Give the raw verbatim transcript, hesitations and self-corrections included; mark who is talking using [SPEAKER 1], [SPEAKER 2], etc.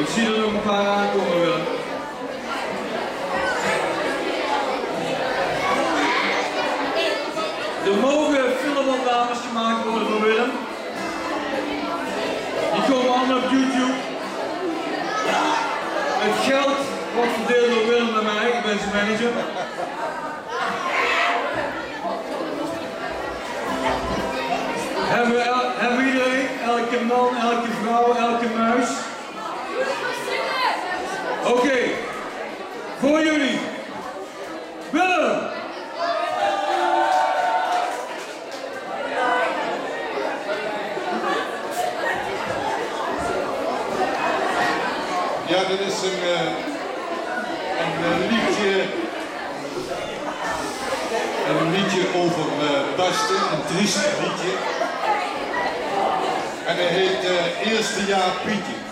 [SPEAKER 1] Ik zie er nog een paar aankomen, Willem. Er mogen filmopnames gemaakt worden voor Willem. Die komen allemaal op YouTube. Het geld wordt verdeeld door Willem en mij, ik ben zijn manager. Hebben we, el hebben we iedereen, elke man, elke vrouw, elke muis? Oké, okay. Voor jullie, Willem!
[SPEAKER 2] Ja, dit is een, uh, een uh, liedje, een liedje over uh, barsten, een triest liedje. En hij heet uh, Eerste Jaar Pietje.